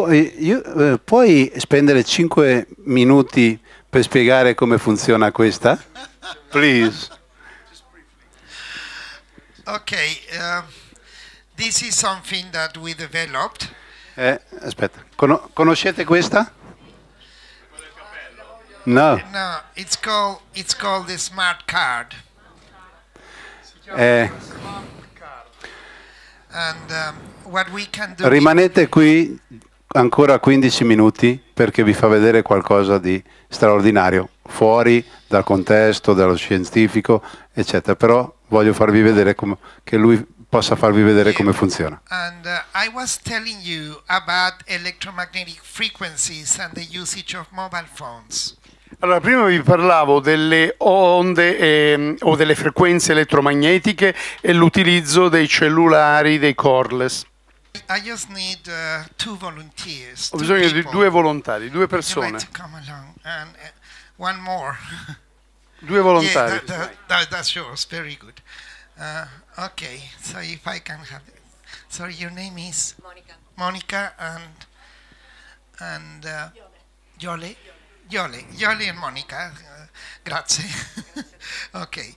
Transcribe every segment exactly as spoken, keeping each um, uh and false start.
puoi, io, eh, puoi spendere cinque minuti per spiegare come funziona questa? Please. Okay, uh, this is something that we developed. Eh, aspetta, Cono- conoscete questa? No. No, it's called it's called the smart card, Eh, and um, what we can do. rimanete qui ancora quindici minuti perché vi fa vedere qualcosa di straordinario, fuori dal contesto, dallo scientifico, eccetera. Però voglio farvi vedere come, che lui possa farvi vedere Yeah. come funziona. And uh, I was telling you about electromagnetic frequencies and the usage of mobile phones. Allora, prima vi parlavo delle onde ehm, o delle frequenze elettromagnetiche e l'utilizzo dei cellulari, dei cordless. I just need uh, two volunteers. Ho two bisogno di people. due volontari, due Would you like persone. to come along? And uh, one more. Due Yeah, volontari. that, that, that, that's yours. Very good. Uh, okay, so if I can have it. Sorry, your name is Monica. Monica and and uh, Yole. Yole. Yole and Monica. Uh, grazie. Okay.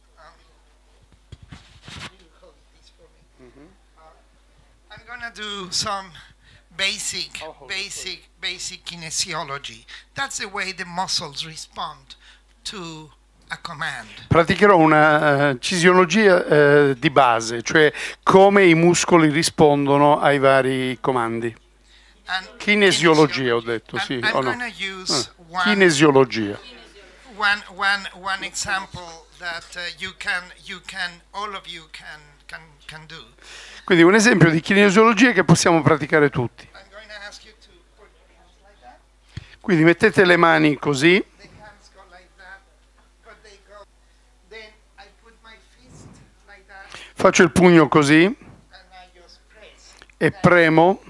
Um, hold this for me. Uh, I'm gonna do some basic, I'll hold it for basic, basic kinesiology. That's the way the muscles respond to a command. Praticherò una eh, cisiologia eh, di base, cioè come i muscoli rispondono ai vari comandi. And Kinesiologia ho detto, And sì I'm o no? gonna use Ah, one, kinesiologia. one, one, one example that uh, you can, you can, all of you can, can, can do. Quindi un esempio di kinesiologia che possiamo praticare tutti. I'm going to ask you to put your hands like that. Quindi mettete le mani così, The hands go like that, but they go. Then I put my fist like that, faccio il pugno così and I just press. e premo.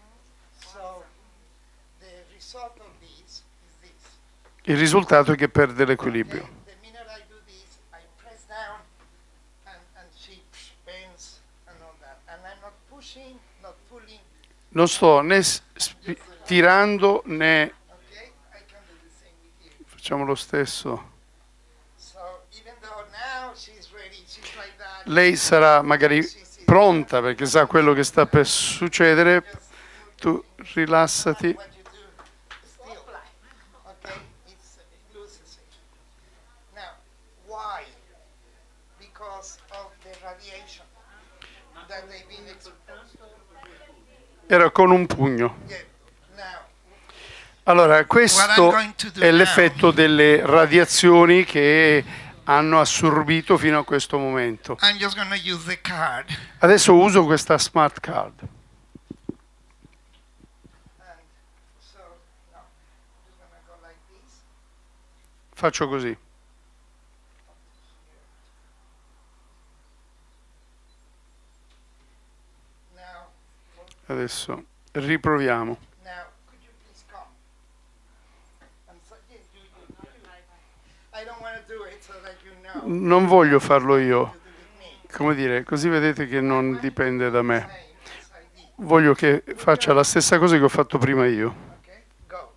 So the result of this is this. Il risultato è che perde l'equilibrio. Okay? The minute I do this, I press down, and, and she bends and all that. And I'm not pushing, not pulling. Non sto né spi- tirando né Okay? I can do the same with you. facciamo lo stesso. So even though now she's ready, she's like that. Lei sarà magari pronta perché sa quello che sta per succedere. Tu rilassati. What you do still. Okay? It's, it loses it. Now, why? Because of the radiation that they've been exposed to. Era con un pugno. Yeah. Now, Allora, questo going to do è now- l'effetto delle radiazioni che hanno assorbito fino a questo momento. I'm just going to use the card. Adesso uso questa smart card. And so, no, I'm just going to go like this. Faccio così. Now, Adesso riproviamo. now, could you please come? And so, yeah, you, you, you. I don't want to do it so that you know. Non voglio farlo io, You do with me. come dire, così vedete che non dipende da me. Same as I did. Voglio che faccia la stessa cosa che ho fatto prima io. Okay, go.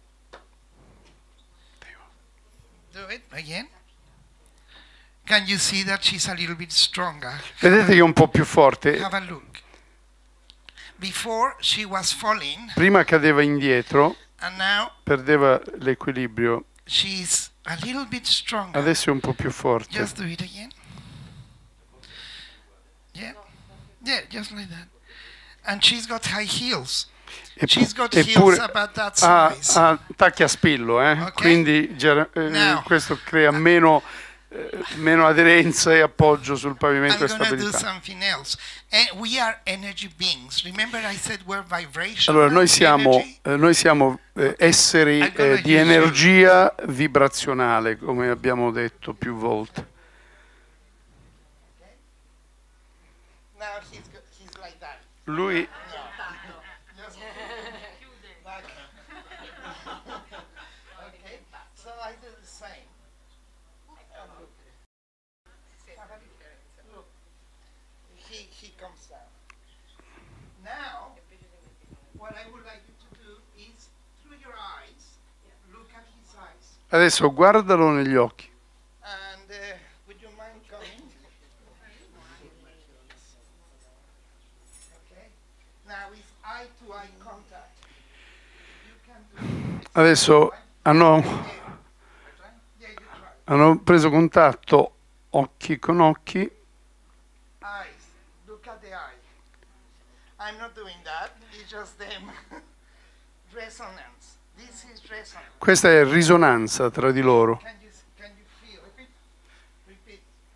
Do it again. Can you see that she's a little bit stronger? Vedete che è un po' più forte. Have a look. Before she was falling, Prima cadeva indietro, and now perdeva l'equilibrio. she's a little bit stronger. Adesso è un po' più forte. Just do it again. Yeah, yeah, just like that. And she's got high heels. E- She's got Eppure heels about that ha, size. ha tacchi a spillo, eh? Ok. Quindi ger- eh, Now. questo crea meno, eh, meno aderenza e appoggio sul pavimento I'm e going to do stabilità. something else. And we are energy beings. Remember I said we're vibration. Allora, noi siamo, energy? eh, noi siamo eh, esseri I'm gonna eh, di use energia vibrazionale, come abbiamo detto più volte. Now he's, go- he's like that. Lui Just back. Okay, so I do the same. And look. Look, he, he comes down. Now, what I would like you to do Adesso guardalo negli occhi. And uh, would you mind coming? Okay. Now it's eye to eye contact. You can do this. Adesso hanno, Yeah, you try. hanno preso contatto occhi con occhi. Eyes. Look at the eye. I'm not doing that. It's just them. Resonance. This is resonance. Questa è risonanza tra di loro. Can you can you feel? Repeat. Repeat.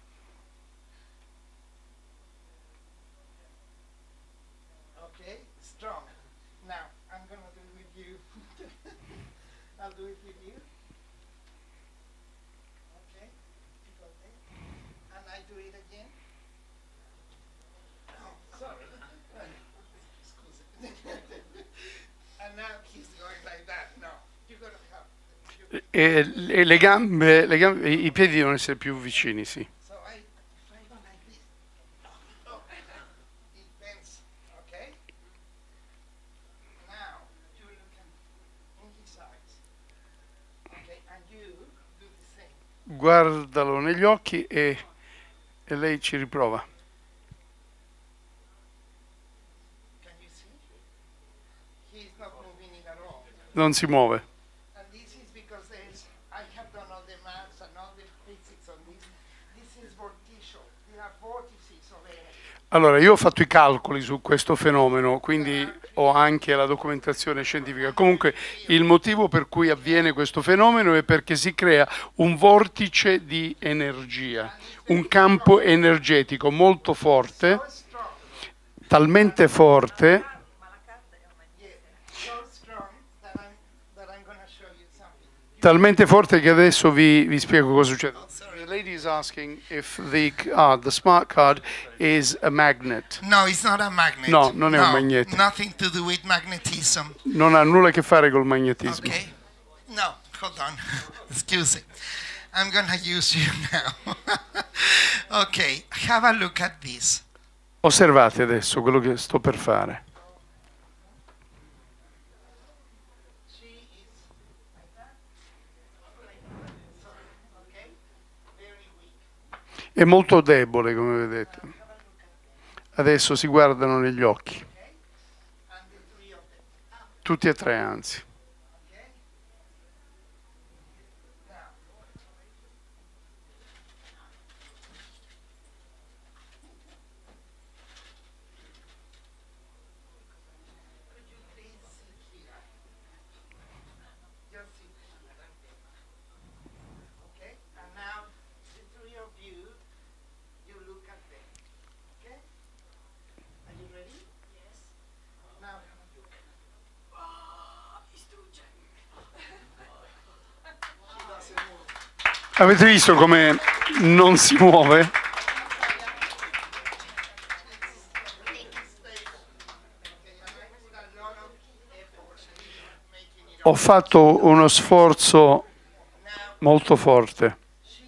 Okay, strong. Now I'm gonna do it with you. I'll do it with you. Okay, you got it. And I do it again. Oh, sorry. Excuse me. And now he's going like that. No, you're gonna have. You, E, e le gambe, le gambe, i piedi devono essere più vicini, sì. so I, if I go like this, oh, it bends. Okay. Now you look at in his eyes. Okay, and you do the same. Guardalo negli occhi e, e lei ci riprova. Can you see? He's not moving it at all. Non si muove. And this is because there's, I have done all the maths and all the physics on this. This is vorticial. There are vortices of energy. Allora, io ho fatto i calcoli su questo fenomeno, quindi ho anche la documentazione scientifica. Comunque, il motivo per cui avviene questo fenomeno è perché si crea un vortice di energia, un campo energetico molto forte, So strong. talmente forte, Yeah, so strong that I'm, that I'm going to show you something. talmente forte che adesso vi, vi spiego cosa succede. The lady is asking if the card, the smart card, is a magnet. No, it's not a magnet. No, non è un magnete. Nothing to do with magnetism. Non ha nulla a che fare col magnetismo. Okay. No, hold on. Excuse me. I'm going to use you now. Okay, have a look at this. Osservate adesso quello che sto per fare. She is like that. Okay? Very weak. È molto debole, come vedete. Adesso si guardano negli occhi, Okay? And the three of them. tutti e tre anzi. Okay? Now, could you please sit here? Just sit here. Okay? And now, the three of you, you look at them. Okay? Are you ready? Yes. Now, have a look. She doesn't move. Avete visto come non si muove? Ho fatto uno sforzo molto forte.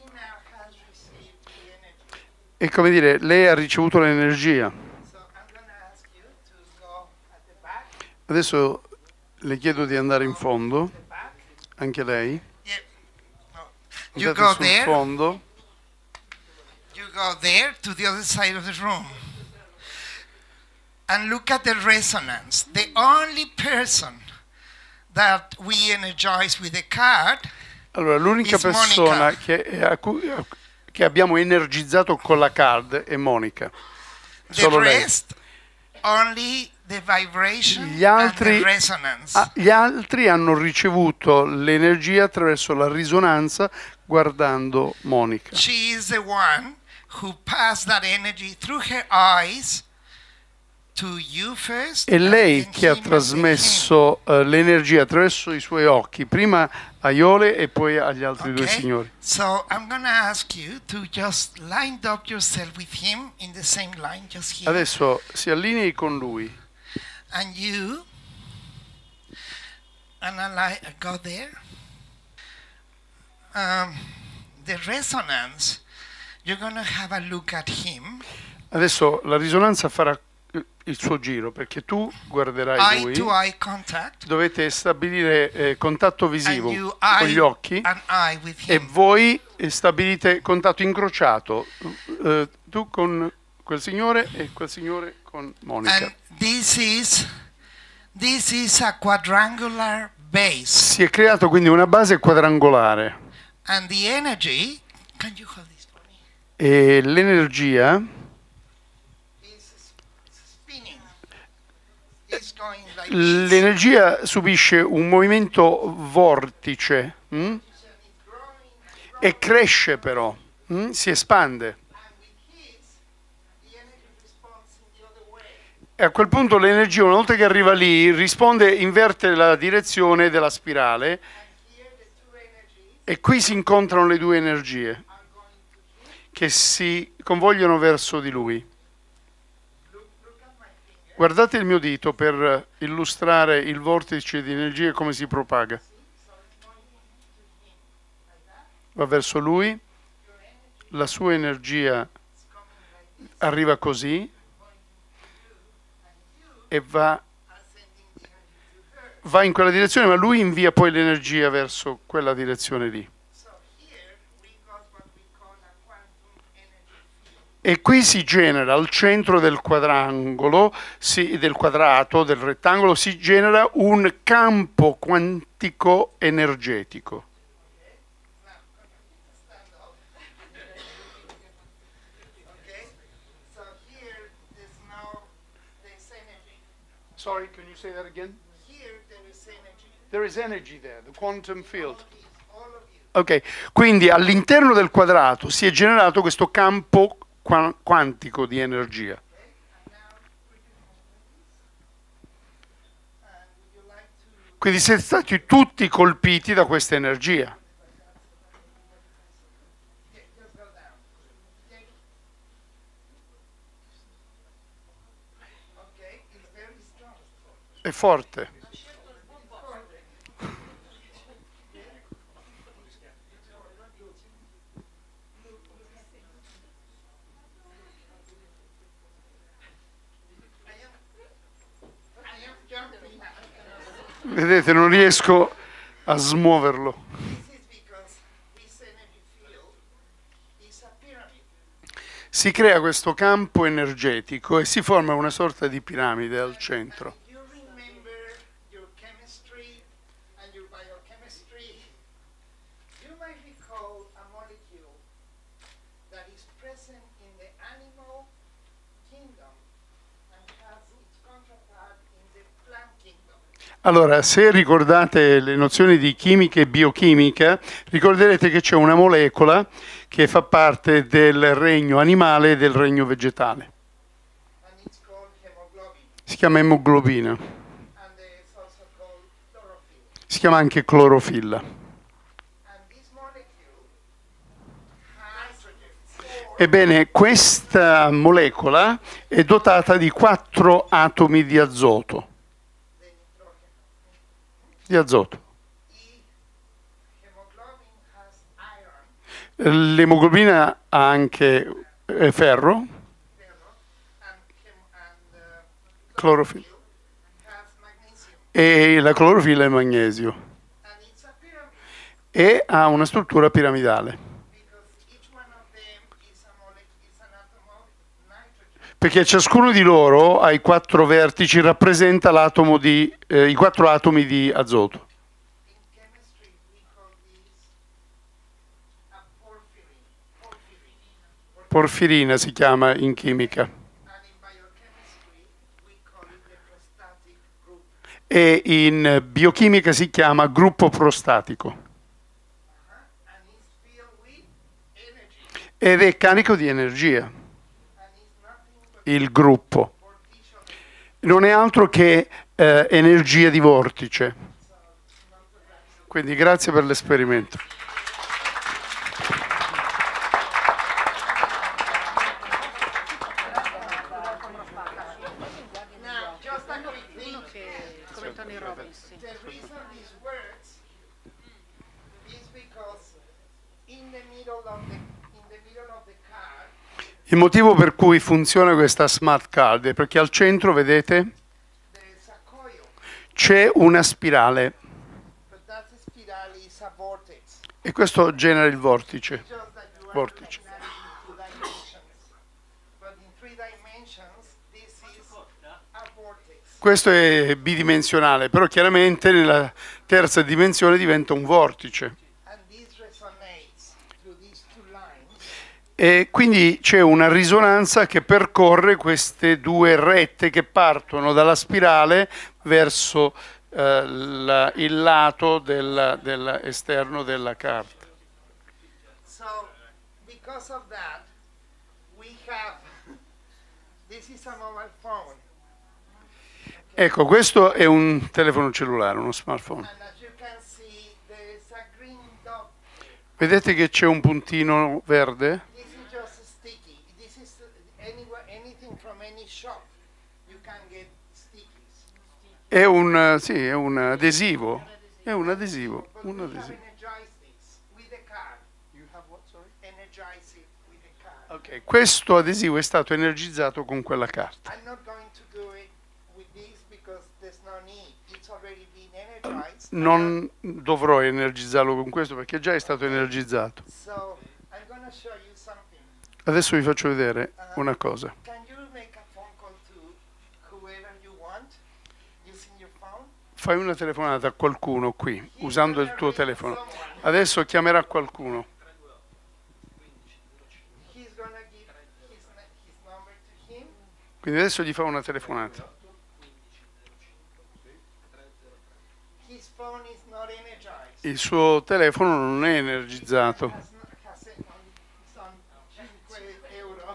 E come dire, lei ha ricevuto l'energia. Adesso le chiedo di andare in fondo, anche lei. You Andate go sul there, fondo. you go there to the other side of the room and look at the resonance. The only person that we energize with a card, Allora, l'unica Is persona Monica. che, a cui- a- che abbiamo energizzato con la card è Monica. the Solo lei. rest, only the vibration Gli altri, and the resonance. ah, gli altri hanno ricevuto l'energia attraverso la risonanza guardando Monica. She is the one who passed that energy through her eyes to you first. È and lei then che ha him and then trasmesso eh, l'energia attraverso i suoi occhi, prima a Iole e poi agli altri him. due Okay? signori. So I'm going to ask you to just line up yourself with him in the same line, just here. Adesso si allinei con lui. And you, and I like, go there. Um, the resonance, you're going to have a look at him. Adesso la risonanza farà il suo giro, perché tu guarderai eye lui, to eye contact, dovete stabilire eh, contatto visivo and you con eye gli occhi an eye with e him. voi eh, stabilite contatto incrociato, eh, tu con quel signore e quel signore con Monica. And this is this is a quadrangular base. Si è creato quindi una base quadrangolare And the energy, can you hold this for me? e l'energia Is spinning. It's going like this. l'energia subisce un movimento vortice hm? e cresce però, hm? si espande. And with his, the energy responds in the other way. E a quel punto l'energia, una volta che arriva lì, risponde, inverte la direzione della spirale And here the two energies e qui si incontrano le due energie are going to him. che si convogliono verso di lui. Look, look at my finger. Guardate il mio dito per illustrare il vortice di energia e come si propaga. So it's going to him like that. Va verso lui, Your energy la sua energia is coming like this. arriva così And you e va, are sending the energy to her. va in quella direzione, ma lui invia poi l'energia verso quella direzione lì. So here we got what we call a quantum energy field. E qui si genera al centro del quadrangolo, si- del quadrato, del rettangolo, si genera un campo quantico energetico. Stand up. Okay? So here there's now there's energy. Sorry, can you say that again? Here there is energy. There is energy there, the quantum field. All of you. Ok, quindi all'interno del quadrato si è generato questo campo qua- quantico di energia. And now would you and would you like to Quindi siete stati tutti colpiti da questa energia. yeah, just go down. Yeah. Okay, it's very strong. È forte. I am I am jumping. Vedete, non riesco a smuoverlo. This is because this energy field is a pyramid. Si crea questo campo energetico e si forma una sorta di piramide al centro. You remember your chemistry and your biochemistry. You might recall a molecule that is present in the animal kingdom and has its counterpart in the plant kingdom. Allora, se ricordate le nozioni di chimica e biochimica, ricorderete che c'è una molecola che fa parte del regno animale e del regno vegetale. And it's called hemoglobin. Si chiama emoglobina, And it's also called chlorophyll. si chiama anche clorofilla. And this molecule has four Ebbene, questa molecola è dotata di quattro atomi di azoto. the nitrogen. Di azoto. E hemoglobin has iron, L'emoglobina ha anche eh, ferro, ferro, and, chem- and uh, clorofilla, has magnesium. e la clorofilla è magnesio. And it's a pyramid E ha una struttura piramidale, because each one of them is, a molecule, is an atom of nitrogen. perché ciascuno di loro, ai quattro vertici, rappresenta l'atomo di, eh, i quattro atomi di azoto. In chemistry, we call this a porphyrin. Porphyrin. Porfirina si chiama in chimica. And in biochemistry, we call it the prostatic group. E in biochimica si chiama gruppo prostatico. Uh-huh. And it's filled with energy. Ed è carico di energia, And it's nothing but il gruppo. vortice of Non è altro che eh, energia di vortice. Quindi grazie per l'esperimento. Now, just a quick thing. Come Tony Robbins. sì. The reason this works is because in the middle of the in the middle of the car Il motivo per cui funziona questa smart card è perché al centro, vedete, there is a coil, c'è una spirale but that spiral is a vortex. e questo genera il vortice. Just that you are Vortice. looking at it in two dimensions. But in three dimensions, this is a vortex. Questo è bidimensionale, però chiaramente nella terza dimensione diventa un vortice. And this resonates through these two lines. E quindi c'è una risonanza che percorre queste due rette che partono dalla spirale verso eh, la- il lato del- del- esterno della carta. So, because of that, we have, this is a mobile phone. Ecco, questo è un telefono cellulare, uno smartphone. And as you can see, there is a green dot. Vedete che c'è un puntino verde? This is just sticky. This is anywhere, anything from any shop. You can get stickies. È un, eh, sì, è un adesivo. È un adesivo. But Un we have adesivo. energized this with the card. You have what, sorry? Energize it with the card. Ok, questo adesivo è stato energizzato con quella carta. I'm not going to do it with this because there's no need. It's already been energized. Non dovrò energizzarlo con questo perché già è stato energizzato. So I'm going to show you something. Adesso vi faccio vedere una cosa. Can you make a phone call to whoever you want using your phone? Fai una telefonata a qualcuno qui, usando il tuo telefono. Adesso chiamerà qualcuno. He's going to give his, n- his number to him. Quindi adesso gli fa una telefonata. His phone is not energized. Il suo telefono non è energizzato. Has not, has it on some cinque euro.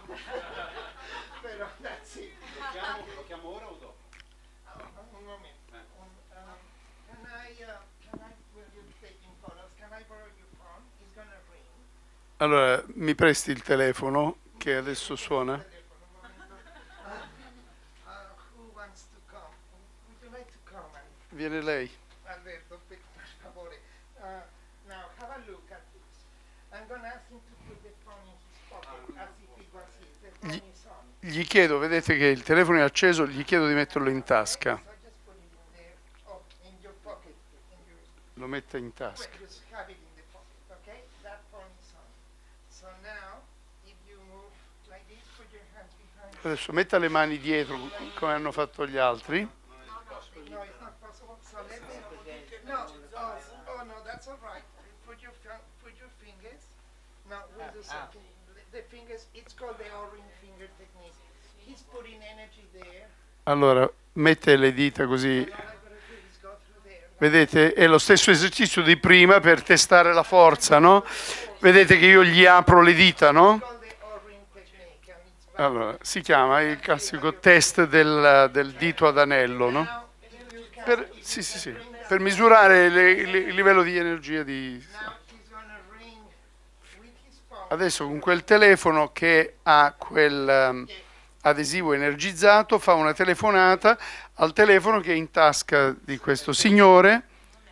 Però that's it. Lo chiamo ora o dopo? Uh, un momento. Un, um, can I, uh, can I, will you taking photos? Can I borrow your phone? It's going to ring. Allora, mi presti il telefono che adesso suona? Telefono, un momento. Uh, uh, who wants to come? Would you like to come? And Viene lei. Alberto, per per favore. Uh, now, have a look at this. I'm going to ask him to put the phone in his pocket as if it was his. The phone Gli- is on. Gli chiedo, vedete che il telefono è acceso, gli chiedo di metterlo in tasca. So just put it in there, oh, in your pocket, in your, Lo metta in well, tasca. just have it in the pocket, okay? That phone is on. So now, if you move like this, put your hands behind. Adesso metta le mani dietro come hanno fatto gli altri. No, it's not possible. So let me. No, oh, oh no, that's all right. Put your fi- put your fingers. Now we'll do something. The fingers. It's called the O-ring finger technique. He's putting energy there. Allora, mette le dita così. All I gotta do is go through there. Vedete, è lo stesso esercizio di prima per testare la forza, no? Vedete che io gli apro le dita, no? It's called the O-ring technique, and it's very Allora, si chiama il classico test del, del dito ad anello, no? now if you can. Per, if sì, you sì, can sì, bring that per down. misurare le- le- il livello di energia di... Now he's gonna ring with his phone. Adesso con quel telefono che ha quel um, adesivo energizzato fa una telefonata al telefono che è in tasca di questo signore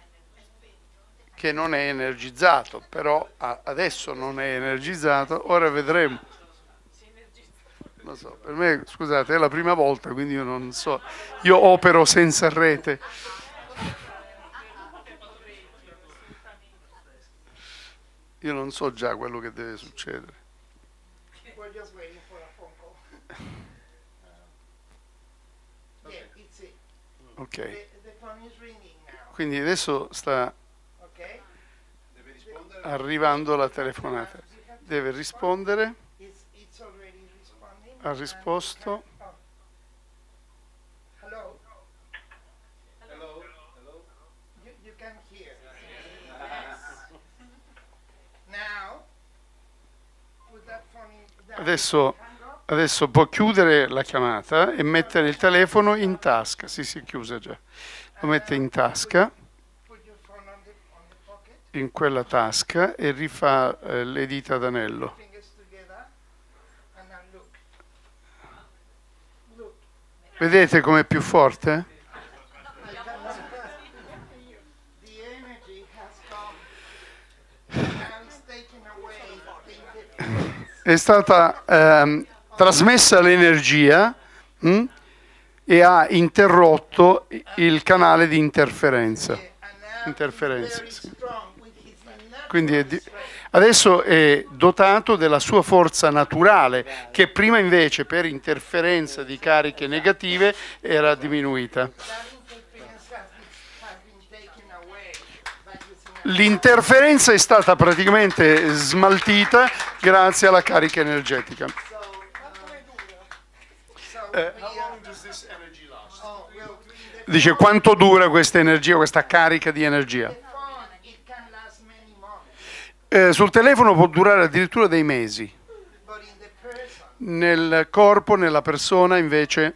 che non è energizzato, però a- adesso non è energizzato, ora vedremo. Non so, per me, scusate, è la prima volta, quindi io non so, io opero senza rete. Io non so già quello che deve succedere. We're just waiting for a phone call. Uh, yeah, it's it. Ok, The, the phone is ringing now. quindi adesso sta Okay. arrivando la telefonata. Deve rispondere, It's it's already responding. ha risposto. Oh. Hello. Hello? You, you can hear. Yes. Now, put that phone in. Down. Adesso, Hang up. adesso può chiudere la chiamata e mettere il telefono in tasca. Sì, si è chiusa già. Lo mette in tasca, Put your phone on the on the pocket. in quella tasca e rifà eh, le dita d'anello. Fingers together. And now look. Look. Vedete com'è più forte? The energy has come. Now it's taken away the interference. è stata ehm, trasmessa l'energia hm, e ha interrotto il canale di interferenza. Interferenza, sì. Quindi è di- adesso è dotato della sua forza naturale, che prima invece per interferenza di cariche negative era diminuita. L'interferenza è stata praticamente smaltita grazie alla carica energetica. Eh, dice quanto dura questa energia, questa carica di energia? Eh, sul telefono può durare addirittura dei mesi. Nel corpo, nella persona invece,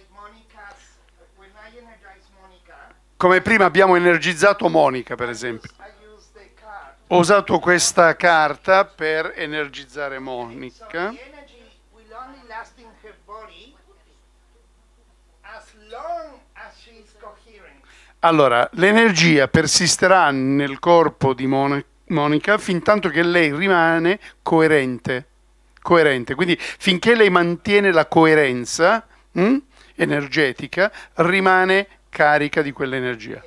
come prima abbiamo energizzato Monica per esempio. Ho usato questa carta per energizzare Monica. Allora, l'energia persisterà nel corpo di Mon- Monica fin tanto che lei rimane coerente. coerente. Quindi finché lei mantiene la coerenza hm, energetica, rimane carica di quell'energia.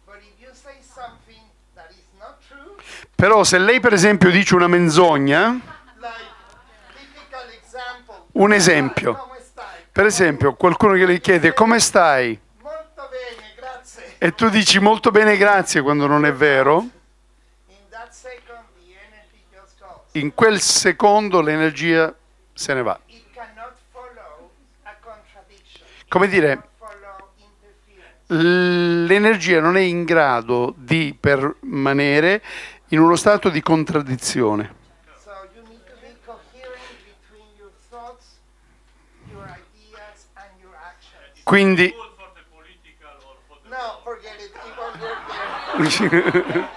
Però se lei per esempio dice una menzogna, un esempio, per esempio qualcuno che le chiede come stai? Molto bene, grazie. E tu dici molto bene grazie quando non è vero, in quel secondo l'energia se ne va. Come dire, l'energia non è in grado di permanere in uno stato di contraddizione. Quindi No, forget it. It won't work there.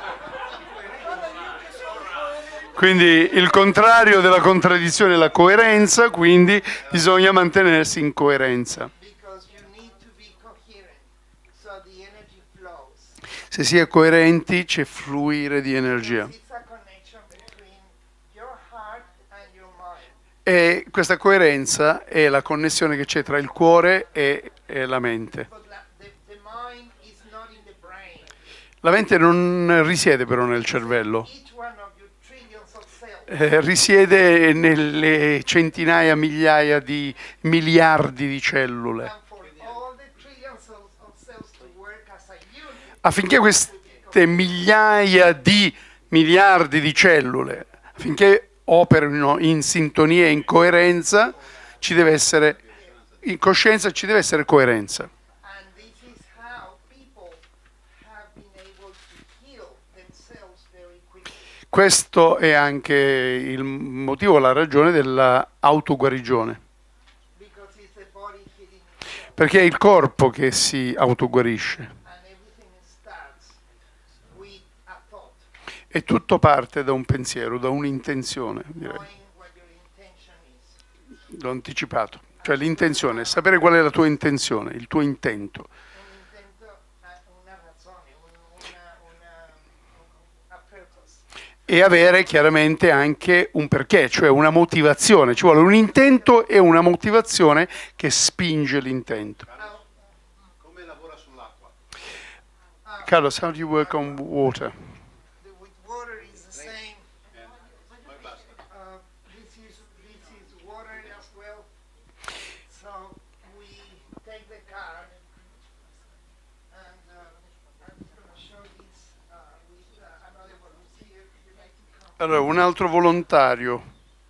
Quindi il contrario della contraddizione è la coerenza, quindi bisogna mantenersi in coerenza. Because you need to be coherent, so the energy flows. Se si è coerenti c'è fluire di energia. It's a connection between your heart and your mind. E questa coerenza è la connessione che c'è tra il cuore e, e la mente. But la, the, the mind is not in the brain. La mente non risiede però nel cervello, Each one of your trillions of cells. eh, risiede nelle centinaia, migliaia di miliardi di cellule. And for all the trillions of, of cells to work as a unit, Affinché queste migliaia di miliardi di cellule, affinché operino in sintonia e in coerenza, ci deve essere, in coscienza ci deve essere coerenza. and this is how people have been able to heal themselves very quickly. Questo è anche il motivo, la ragione dell'autoguarigione, Because it's the body healing itself. perché è il corpo che si autoguarisce And everything starts with a thought, e tutto parte da un pensiero, da un'intenzione, direi, knowing what your intention is. l'ho anticipato, cioè l'intenzione, sapere qual è la tua intenzione, il tuo intento. Un intento ha una ragione, un- una, una, a purpose. E avere chiaramente anche un perché, cioè una motivazione. Ci vuole un intento e una motivazione che spinge l'intento. Come lavora sull'acqua? Carlos, how do you work on water? The, with water is the same. Uh, this is this is water as well. So we take the card, and uh, I'm just going to show this uh, with uh, another volunteer. Would you like to come? Allora, un altro volontario.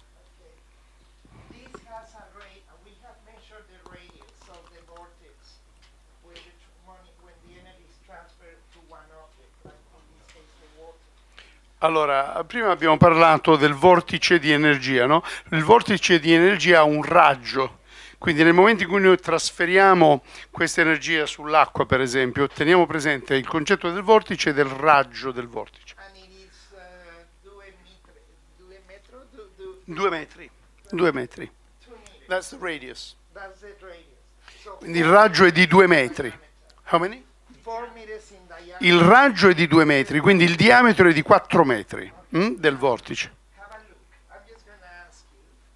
This has a rate. We have measured the radius of the vortex where the tr- money, when the energy is transferred to one object, like in this case the water. Allora, prima abbiamo parlato del vortice di energia, no? Il vortice di energia ha un raggio, quindi nel momento in cui noi trasferiamo questa energia sull'acqua, per esempio, teniamo presente il concetto del vortice e del raggio del vortice. And it is uh, due metre, due metro, du, du, Due metri. Due metri. two meters. That's the radius. That's the radius. So Quindi il raggio è di due metri. How many? four meters in diameter. Il raggio è di due metri, quindi il diametro è di quattro metri hm, del vortice. Have a look. I'm just going to ask you.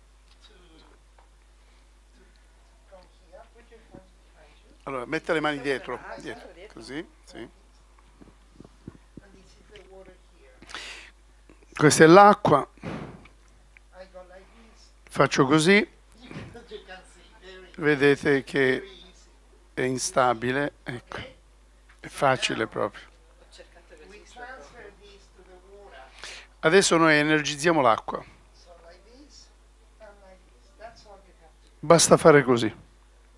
Allora, mette le mani dietro, dietro, così, sì. And this is the water here. Questa è l'acqua, I go like this. faccio così, You can see very, vedete che very easy. è instabile, ecco, è facile proprio. We transfer this to the water. Adesso noi energizziamo l'acqua, So like this and like this. That's all you have to do. basta fare così. Now,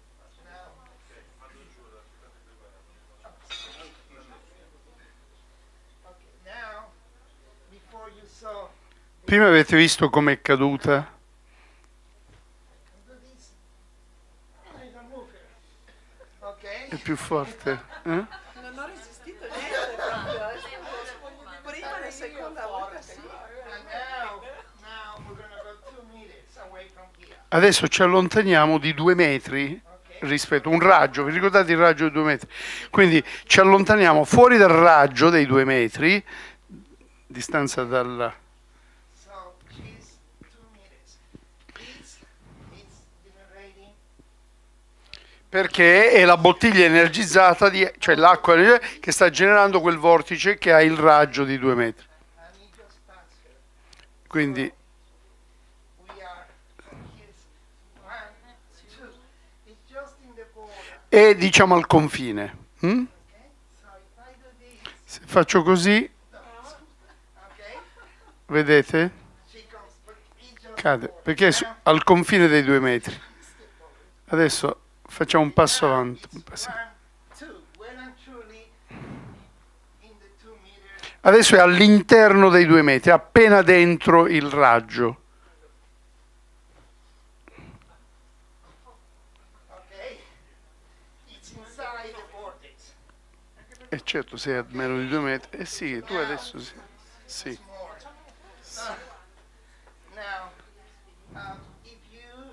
okay, now, before you saw, Prima avete visto com'è caduta? do this. I don't move her. Okay? È più forte. Eh? Non ho resistito niente proprio. eh. Prima e seconda volta sì. And now, now we're gonna go two meters away from here. Adesso ci allontaniamo di due metri rispetto a un raggio, vi ricordate il raggio di due metri? Quindi ci allontaniamo fuori dal raggio dei due metri, distanza dal... So she's two meters. This is generating. Perché è la bottiglia energizzata, di, cioè l'acqua che sta generando quel vortice che ha il raggio di due metri. And it just passed her. Quindi We are, here's one, two. It's just in the border. è diciamo al confine. hm? Okay? So if I do this, Se faccio così, okay, vedete? she comes, but it's just Cade, the border. perché è su- Now, al confine dei due metri. Adesso facciamo un passo avanti. it's un passo- one, two. Well and truly in the two meters. Adesso è all'interno dei due metri, appena dentro il raggio. Okay? It's inside the vortex. E certo, sei a meno di due metri. Eh sì, tu adesso sì. Sì. More. Uh, now, um, if you,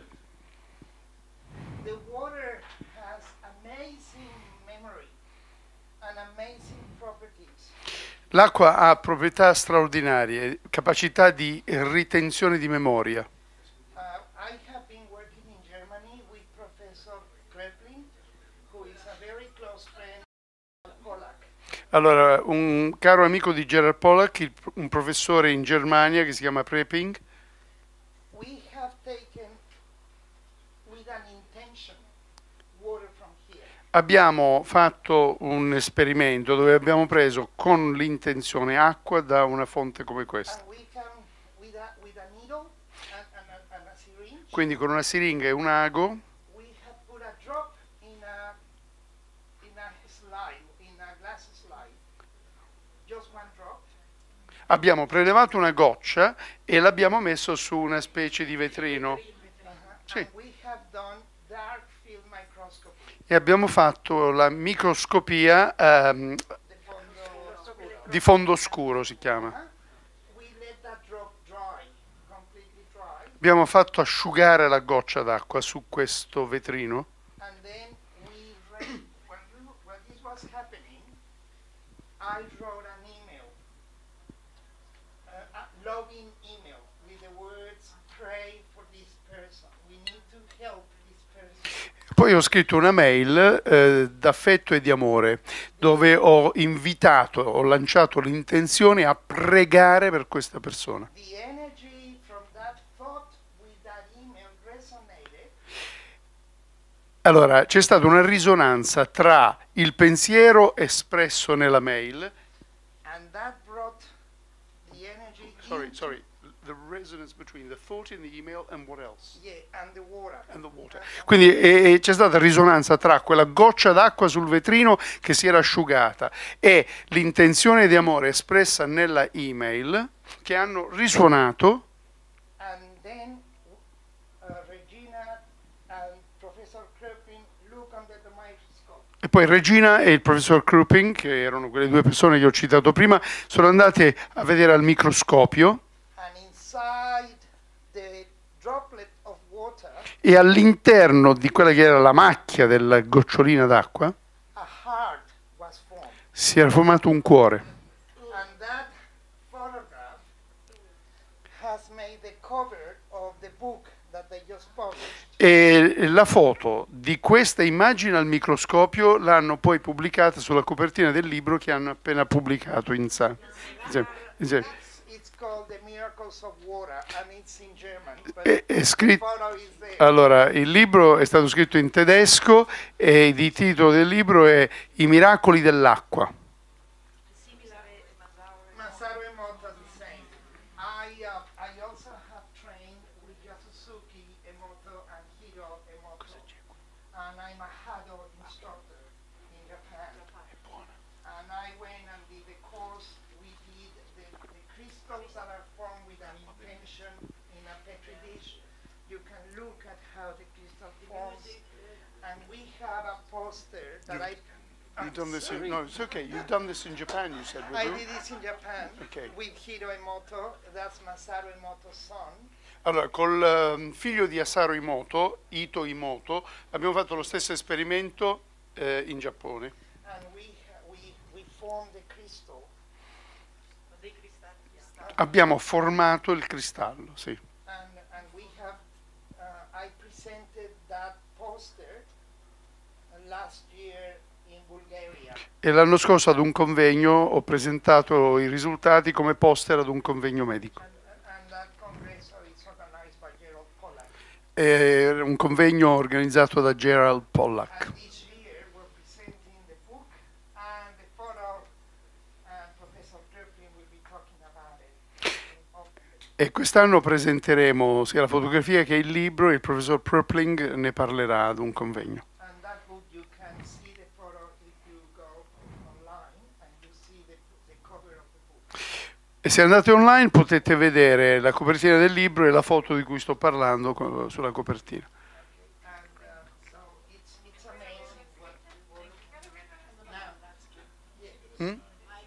the water has amazing memory and amazing properties. L'acqua ha proprietà straordinarie, capacità di ritenzione di memoria. Uh, I have been working in Germany with Professor Kreplin, who is a very close friend of Pollack. Allora, un caro amico di Gerard Pollack, il- un professore in Germania che si chiama Preping, We have taken, with an intention, water from here. abbiamo fatto un esperimento dove abbiamo preso con l'intenzione acqua da una fonte come questa. And we can, with a, with a needle and, and, a, and a syringe, Quindi con una siringa e un ago we have put a drop in a, in a slide, in a glass slide. Just one drop. abbiamo prelevato una goccia e l'abbiamo messo su una specie di vetrino Uh-huh. Sì. And we have done dark field microscopy. e abbiamo fatto la microscopia ehm, The fondo scuro. di fondo scuro, si chiama. Uh-huh. We let that drop dry, completely dry, Abbiamo fatto asciugare la goccia d'acqua su questo vetrino and then we read, when, you, when this was happening, I wrote an email, uh, a login email with the words, pray for this person. We need to help this person. Poi ho scritto una mail eh, d'affetto e di amore dove ho invitato, ho lanciato l'intenzione a pregare per questa persona. The energy from that thought with that email resonated, Allora, c'è stata una risonanza tra il pensiero espresso nella mail. and that brought the energy Sorry, into, sorry. The resonance between the thought in the email and what else? yeah, and the water. And the water. Quindi e- e c'è stata risonanza tra quella goccia d'acqua sul vetrino che si era asciugata e l'intenzione di amore espressa nella email che hanno risuonato. And then uh, Regina and Professor Krupin look under the microscope. E poi Regina e il professor Krupping, che erano quelle due persone che ho citato prima, sono andate a vedere al microscopio And inside the droplet of water, e all'interno di quella che era la macchia della gocciolina d'acqua a heart was formed. si era formato un cuore. And that photograph has made the cover of the book that they just was published. E la foto di questa immagine al microscopio l'hanno poi pubblicata sulla copertina del libro che hanno appena pubblicato in San. Insieme- insieme. It's, it's called The Miracles of Water, and it's in German. But È, è the scritto. photo is there. Allora, il libro è stato scritto in tedesco e il titolo del libro è I miracoli dell'acqua. Masaru Emoto the same. I uh, I also have trained with Yasusuki Emoto and Hiro Emoto, and I'm a Hado instructor in Japan. And I went and did the course. We did the, the crystals that are formed with an intention in a petri dish. You can look at how the crystal forms, and we have a poster that I. You've done this in, Sorry. no, it's okay. You've done this in Japan, you said, I with did this in Japan Okay. with Hiro Emoto. That's Masaru Emoto's son. Allora, col ehm, figlio di Asaru Emoto, Ito Emoto, abbiamo fatto lo stesso esperimento eh, in Giappone. And we we we formed the crystal. Abbiamo formato il cristallo, sì. And and we have uh, I presented that poster uh, last year in Bulgaria. E l'anno scorso ad un convegno ho presentato i risultati come poster ad un convegno medico. And, and that congress is organized by Gerald Pollack. È un convegno organizzato da Gerald Pollack. And this year we're presenting the book and the photo, and Professor Turpin will be talking about it. E quest'anno presenteremo sia la fotografia che il libro, il professor Pröpling ne parlerà ad un convegno. And that book you can see the photo if you go online and you see the, the cover of the book. E se andate online potete vedere la copertina del libro e la foto di cui sto parlando co- sulla copertina. And uh, so it's it's amazing what now. Hmm?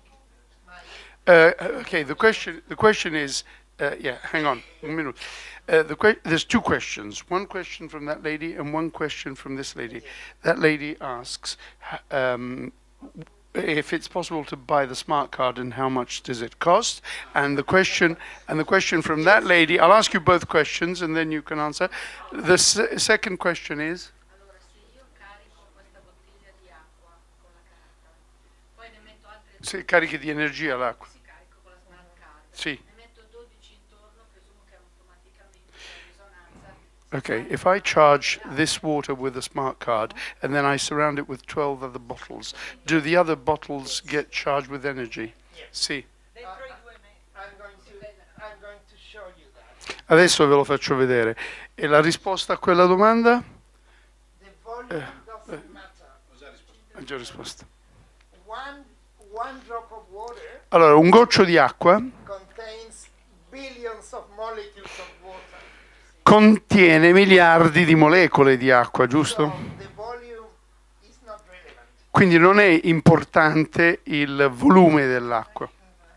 My, Uh, okay, the question the question is, uh, yeah, hang on one minute. Uh, the que- there's two questions. One question from that lady and one question from this lady. That lady asks h- um, if it's possible to buy the smart card and how much does it cost. And the question and the question from that lady, I'll ask you both questions and then you can answer. The s- second question is. Allora, se io carico questa bottiglia di acqua con la carta, poi ne metto altre Se carichi di energia l'acqua. si carico con la smart card, Sì. ne metto dodici intorno, presumo che automaticamente c'è risonanza. Okay, if I charge this water with a smart card and then I surround it with twelve other bottles, do the other bottles get charged with energy? Sì. Dentro i due metri. I'm going to I'm going to show you that. Adesso ve lo faccio vedere. E la risposta a quella domanda? The volume doesn't matter. Ho già risposto. One one drop of water Allora, un goccio di acqua contains billions of molecules of water. contiene miliardi di molecole di acqua, giusto? So the volume is not relevant. Quindi non è importante il volume dell'acqua.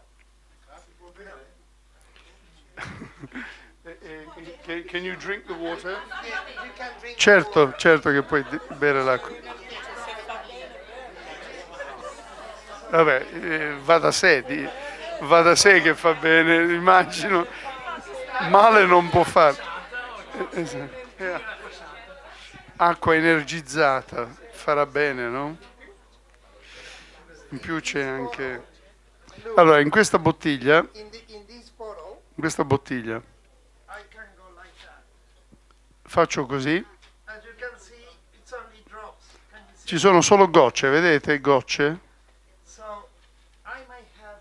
Can, can you drink the water? Yeah, you can drink the Certo, water. certo che puoi d- bere l'acqua. Vabbè, eh, va da sé, di- va da sé che fa bene, immagino. Male non può fare. Eh, esatto. Eh, Acqua energizzata farà bene, no? In più c'è anche. Allora, in questa bottiglia, In, the, in this bottle, in questa bottiglia I can go like that. faccio così. As you can see, it's only drops. Can you see? Ci sono solo gocce, vedete? Gocce. So I might have.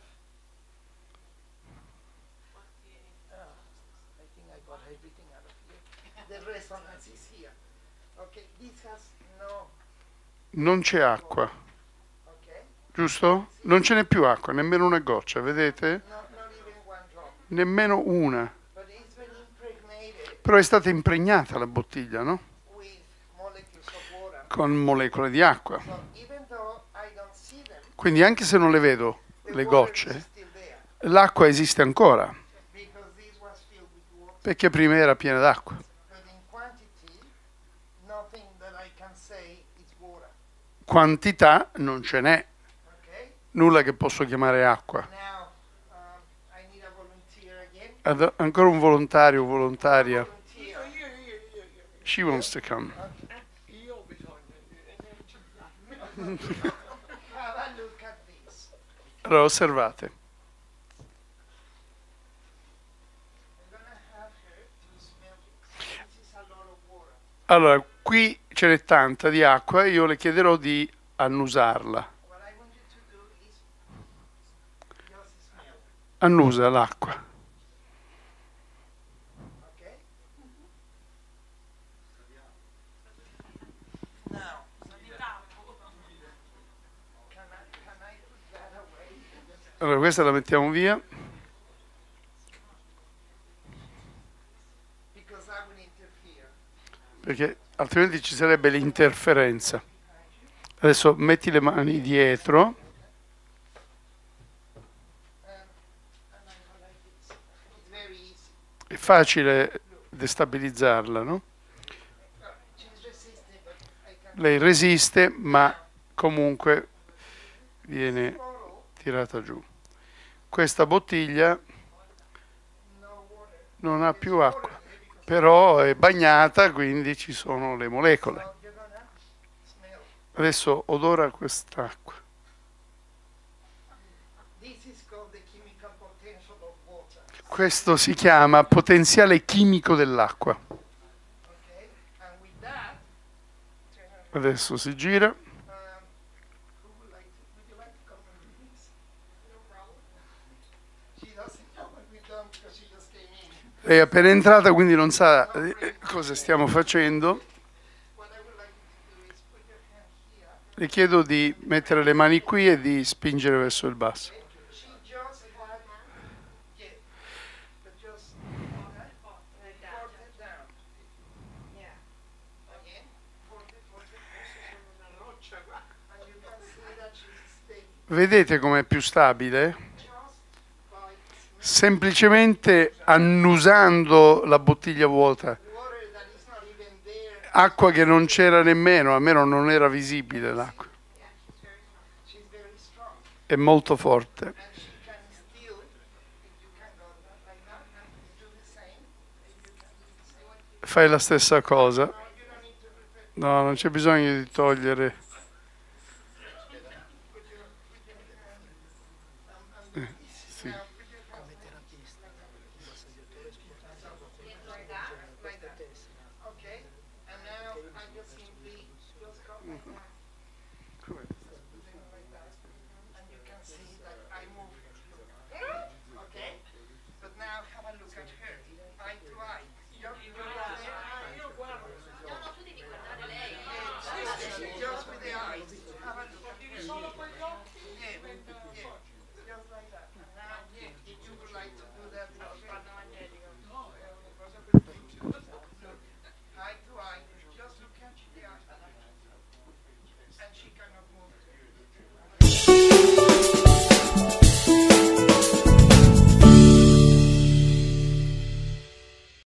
Oh, I think I got everything out of here. The resonance is here. Okay, this has no. Non c'è acqua, Okay, giusto? Non ce n'è più acqua, nemmeno una goccia, vedete? no, not even one drop. Nemmeno una. But it's been impregnated Però è stata impregnata la bottiglia, no? with molecules of water. Con molecole di acqua. So even though I don't see them, Quindi anche se non le vedo, the le water is gocce, still there l'acqua esiste ancora, because this was filled with water. perché prima era piena d'acqua. But in quantity, nothing that I can say is water. Quantità non ce n'è, Okay. nulla che posso chiamare acqua. Now, um, I need a volunteer again. Ad- ancora un volontario o volontaria. Volunteer. She wants to come. Io ho bisogno di energia. Have a look at this. Allora, osservate. We're gonna have her to smell it. This is a lot of water. Allora, qui ce n'è tanta di acqua e io le chiederò di annusarla. What I want you to do is just smell. Annusa l'acqua. Okay? Now, can I, can I put that away? Allora, questa la mettiamo via. Because I will interfere. Perché altrimenti ci sarebbe l'interferenza. Adesso metti le mani dietro. And, and I go like this. It's very easy. È facile destabilizzarla, no? She's resisting, but I can Lei resiste, ma comunque viene follow. tirata giù. Questa bottiglia No water. non ha più acqua, però è bagnata, quindi ci sono le molecole. So you're gonna smell. Adesso odora quest'acqua. This is called the chemical potential of water. Questo si chiama potenziale chimico dell'acqua. Okay? And with that, turn around. Adesso si gira. Um, who would like to, would you like to come and do this? No problem. She doesn't know what we've done because she just came in. Lei è appena entrata, quindi non sa eh, cosa stiamo facendo. What I would like you to do is put your hand here. Le chiedo di mettere le mani qui e di spingere verso il basso. She just had, yeah, but just, okay? Forte down. Yeah. Again, forte, forte, forse sono una roccia qua. And you can see that she's staying Vedete com'è più stabile? just by Semplicemente annusando la bottiglia vuota. water that is not even there. Acqua che non c'era nemmeno, almeno non era visibile l'acqua. She's very strong. È molto forte. And she can still, if you can go like that and do the same, if you can do the same. Fai la stessa cosa. No, you don't need to repeat. No, non c'è bisogno di togliere. Put your, put your hand um, and this. sì. Now put your hand like that, like that. Okay? And now I just simply just go like that.